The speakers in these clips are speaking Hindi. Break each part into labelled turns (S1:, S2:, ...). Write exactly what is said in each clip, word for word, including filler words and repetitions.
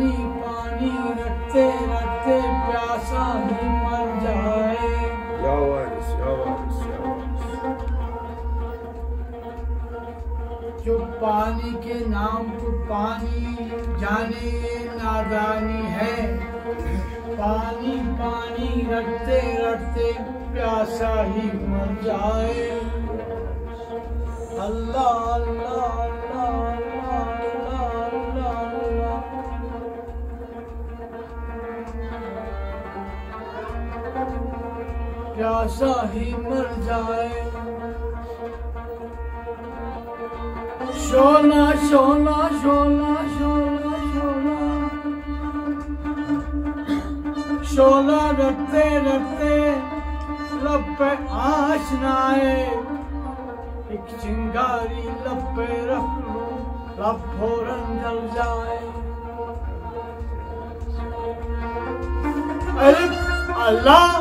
S1: पानी पानी रटते रटते प्यासा ही मर जाए।
S2: या वारिस, या वारिस, या वारिस।
S1: जो पानी के नाम को पानी जाने नादानी है। पानी पानी रटते रटते प्यासा ही मर जाए। अल्लाह अल्लाह अल्लाह अल्लाह अल्लाह अल्लाह। प्यासा ही मर जाए। शोला शोला शोला शोला शोला शोला रटते रटते लब पे आशनाए। एक चिंगारी लब पे रख लो, लब फौरन जल जाए। अलिफ अल्लाह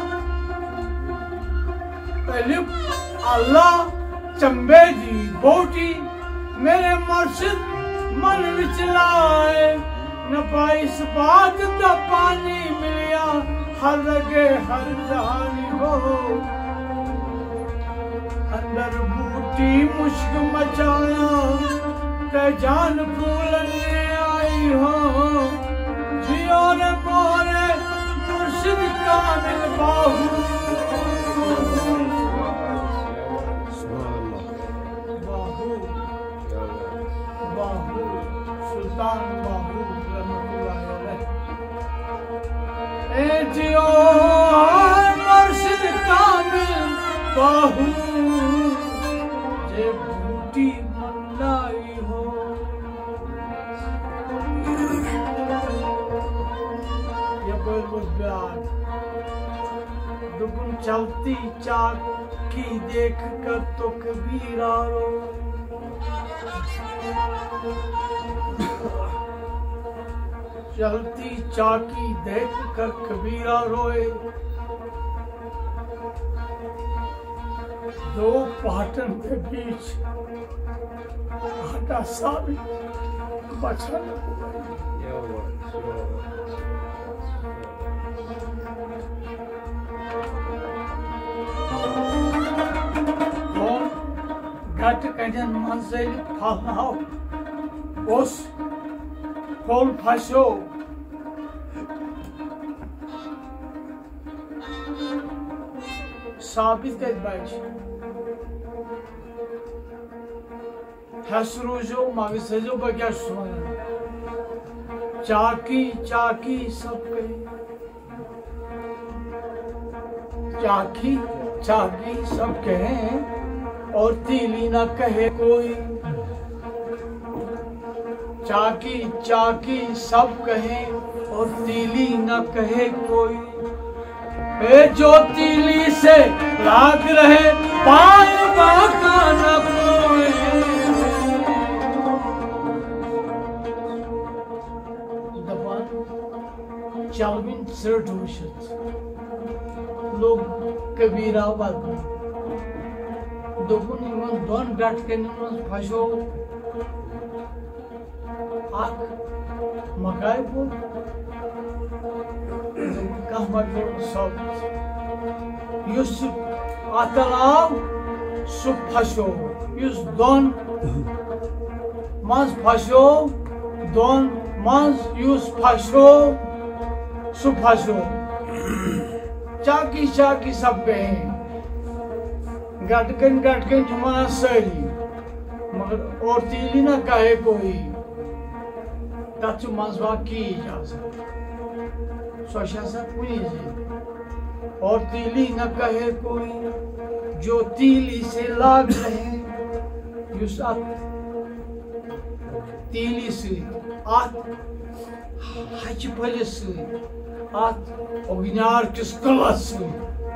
S1: अलिफ अल्लाह चंबे दी बोटी मेरे मुर्शिद मन विच लाए। न पाई इस बात दा पानी मिलिया हर लगे हर जहानी हो। अंदर बूटी मुश्क मचाया ते जान फूलने आई हो। जियो रे मोरे मुर्शिद कामिल बाहू। बाहू सुल्तान बाहू रहमतुल्लाह अलैह। ए जियो मुर्शिद कामिल बाहू जे बूटी मंडाई हो। ये कोई गुजरात दुगुन चलती चाकी देख कर तो कबीरा रो। चलती चाकी देख कर कबीरा रोए। दो पाटन के बीच आटा साबित बचा न
S2: या वारिस, या वारिस।
S1: कौन घट कजन मंजिल फलनाओ उस कौन फंसो। साबित कर बैठ हसरूजो मगसजो बगैर सुन। चाकी चाकी सब कहे। चाकी चाकी सब कहे और तीली न कहे कोई। चाकी चाकी सब कहे और तीली न कहे कोई। ए जो तीली से लाग रहे पाय बाका न कोई। दबान चालविन सिरट वुशित लोग कबीरा बात दोगुन इवन दोन डट के नमस फसो। आक मकाई बोल कह मजबूर सब युस आतलाव सु फसो। युस दोन मज फसो दोन मज युस फसो सु फसो। चाकी चाकी सब कहे गटकन गटकन जुमाना सही मगर और तीली ना कहे कोई। तथ मजवा की इजाजत सोशा कुनी और तीली न कहे कोई। जो तीली से लाग रहे युस तीली से आत हज फल से आत अग्नियार किस कला से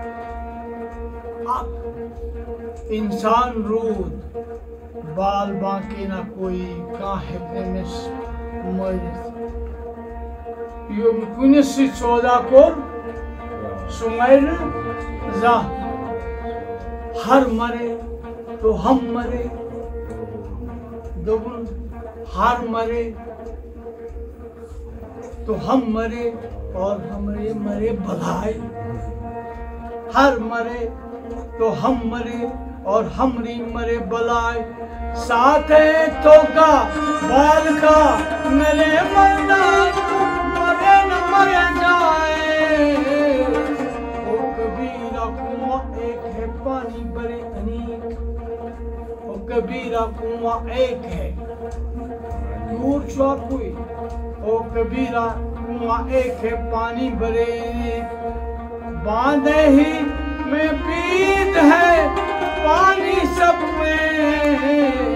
S1: इंसान रूद बाल बाकी ना कोई का हेकनेस मरित। यो कुने से चौदह को सुमैर जा हर मरे तो हम मरे। दोगुन हर मरे तो हम मरे और हमरे मरे भलाई, हर मरे तो हम मरे और हमरी मरे बलाई, साथ है तो का बाल का मेरे मरना मरे न मरे जाए। ओ कबीरा कुआं एक है पानी बड़े अनेक, ओ कबीरा कुआं एक है दूर छुआ कोई, ओ कबीरा कुआं एक है पानी बड़े अनेक, बांधे ही में पीत है पानी सब में।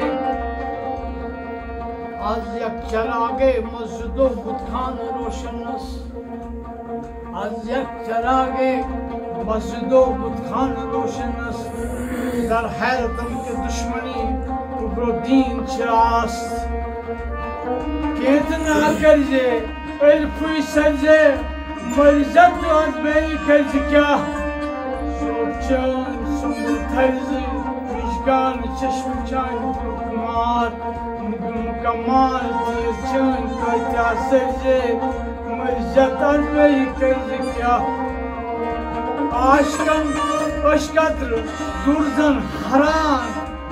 S1: आज यक चरागे मस्जिदो बुतखान रोशनस, आज यक चरागे मस्जिदो बुतखान रोशनस, दर हैरतम के दुश्मनी उबरो दीन चिरास्त। केतना करजे अल्फुई सजे मर्जत अजबेई करज क्या, सोचन सुंदर थर्ज विशगान चश्म चान कुमार कमाल दिए चन क्या सरजे मर्जत अजबेई करज क्या। आशकन अशकत्र दुर्जन हरान,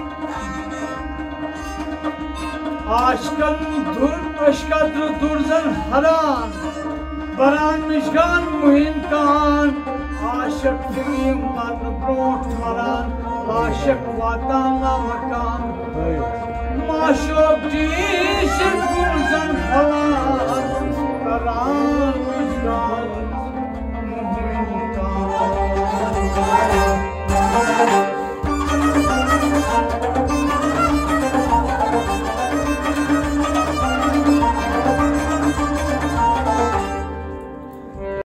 S1: आशकन दुर अशकत्र दुर्जन हरान, बरान मिशगान मुहिन कान, आशक दिली मरन ब्रोट मरान, आशक वातान ला मकान, माशोक जीश दुर्जन हरान, बरान मिशगान